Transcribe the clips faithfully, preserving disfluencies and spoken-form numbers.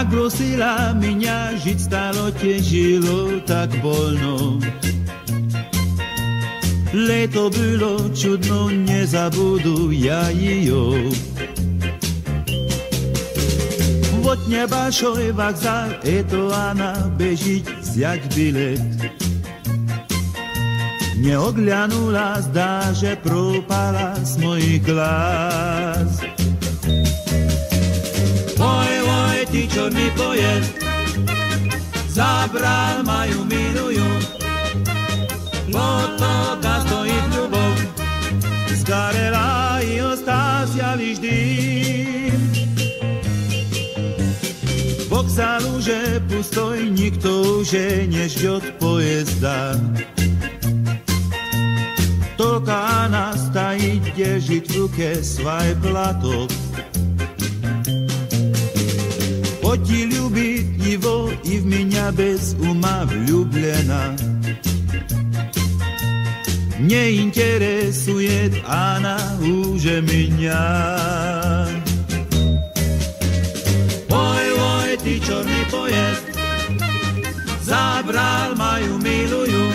Jak brosila меня žiť, stalo težilo tak voľno. Leto bylo čudno, nezabudu ja jo. Od neba vokzál, eto Ana bežiť zjať bilet. Neogľanula, zdá, že propala z mojich glás. Oj, oj, ty čorný pojezd, zabral moju milujú. Motoka stojí ľubov, zgarela i ostácia vždy. Vokzál už je pustoj, nikto už nežďot pojezda. Tolka Ana stají, drží v ruke svoj platok. Poti ľubiť Ivo i v mňa bez uma vľúblená. Neinteresuje Ana už mňa. Oj, oj, ty čorný pojezd, zabral moju milujú.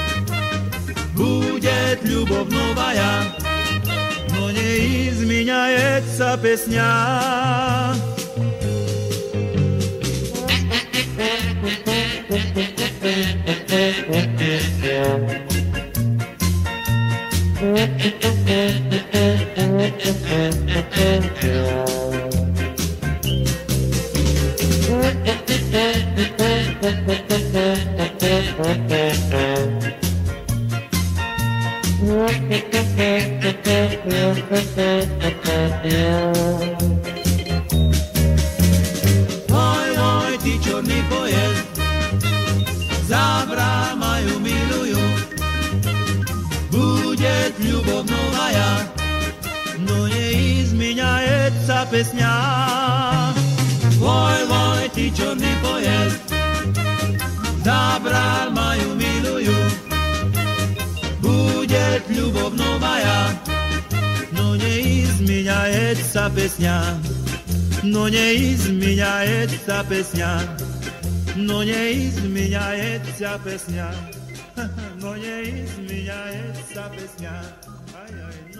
Bude ľubov novaja, no neizmiňaje sa pesňa. Oj, oj, ty čorný pojezd, zabral moju milujú. Bude ľubov novaja, no neizmiňaje sa pesňa. Oj, oj, ty čorný pojezd, zabral moju milujú. Bude ľubov novaja, no neizmiňaje sa pesňa. No neizmiňaje sa pesňa. No neizmiňaje sa pesňa. No neizmiňaje sa pesňa. Aj, aj,